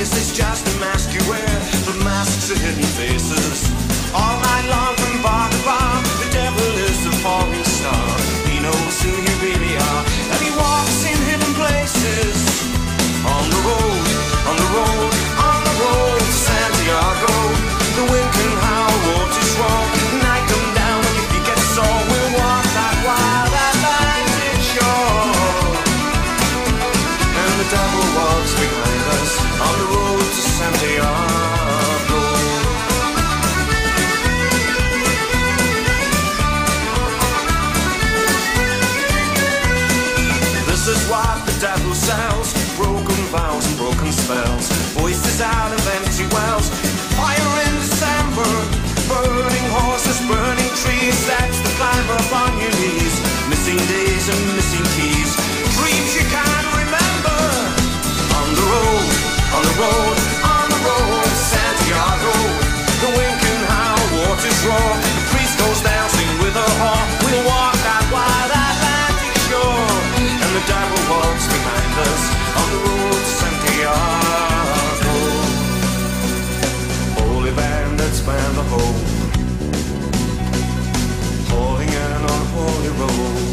face is just a mask you wear. The masks are hidden faces. All night long from bar to bar, the devil is a falling star. He knows who you really are, and he walks in hidden places. On the road, on the road, on the road to Santiago. The wind can howl, waters roar. Night come down and your feet get sore. We'll walk that wild Atlantic shore, and the devil walks behind us on the road to Santiago. This is what the devil sells: broken vows and broken spells, voices out of empty wells, fire in December, burning horses, burning trees. That's the climb up on your knees, missing days and missing keys, dreams you can't remember. On the road, on the road, on the road to Santiago. The wind can howl, waters roar, the priest goes dancing with a whore. We'll walk that wild Atlantic shore, and the devil walks behind us on the road to Santiago. Holy bandits span the whole, hauling an unholy road.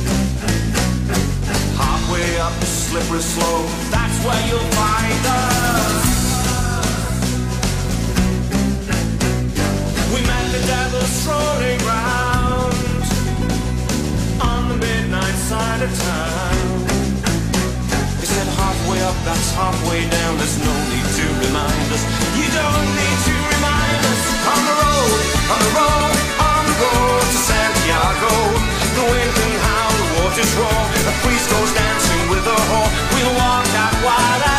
Halfway up the slippery slope, that's where you'll find us. We met the devil strolling round on the midnight side of town. He said halfway up, that's halfway down. There's no need to remind us. You don't need to remind us. On the road, on the road, on the road to Santiago. The wind can howl, the waters roar, the priest goes dancing with a whore. We'll walk that wild